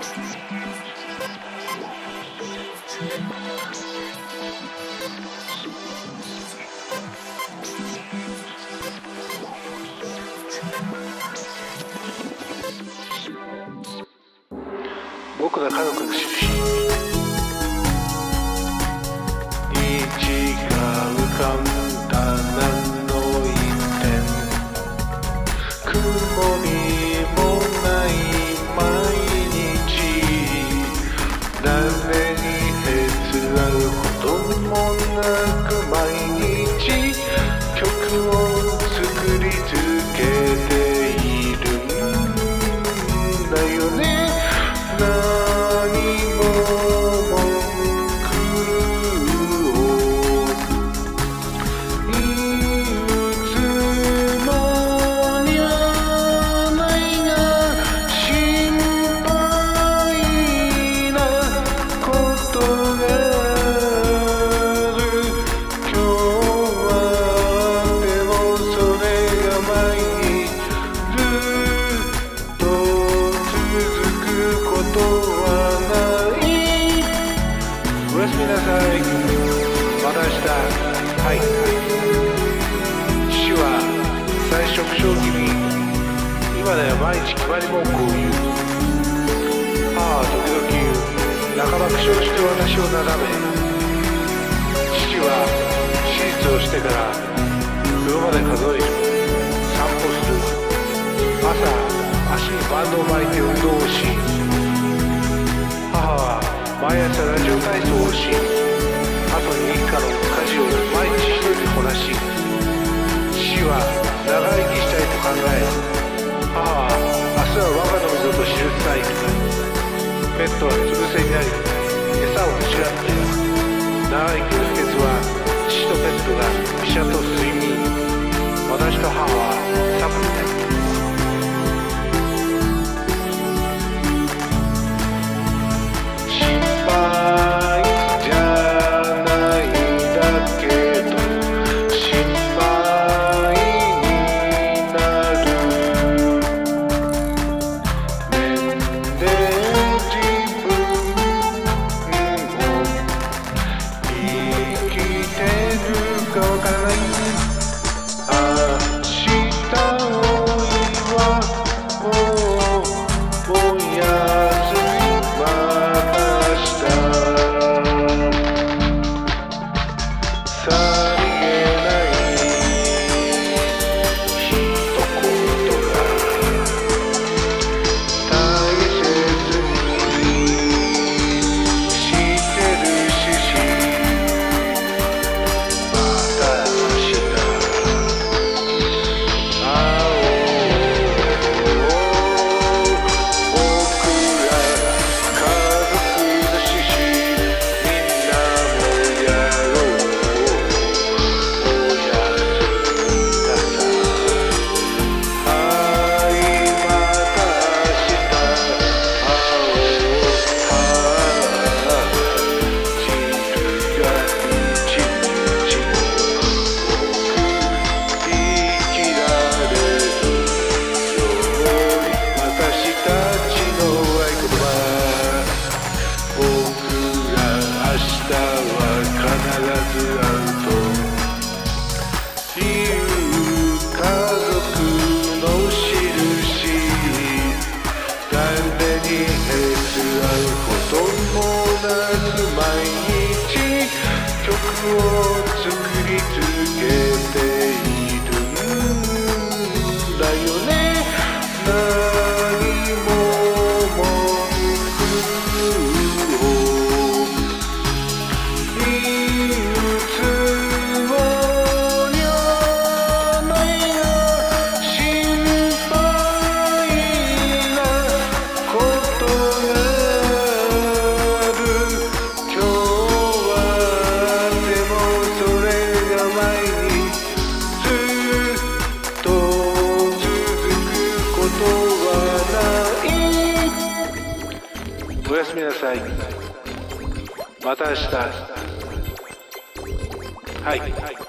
僕ら家族の印虹が浮かんだ何の一点曇りもない毎日誰にへつらうこともなく毎日曲を作り続けているんだよね。何も文句を言うつもりはないが心配なことがある。今日はでもそれが毎日ずっと続くことはない。おやすみなさい。また明日。はい。父は最初不祥気味、今では毎日決まり文句を言う。母は時々言う。半ば苦笑して私をなだめ、父は手術をしてから風呂まで数える。散歩する。朝足にバンドを巻いて運動をし、母は毎朝ラジオ体操をし、あとに一家の家事を毎日一人でこなし、父は長生きしたいと考え、母は明日は我がの溝と記したい。ペットはうつ伏せになり餌を欲しがっている。長生きの秘訣は父とペットが医者と睡眠、私と母はサプリメント。を作り続けているんだよね。何も文句を言うつもりはないが心配なことがある。今日おやすみなさい。また明日。はい。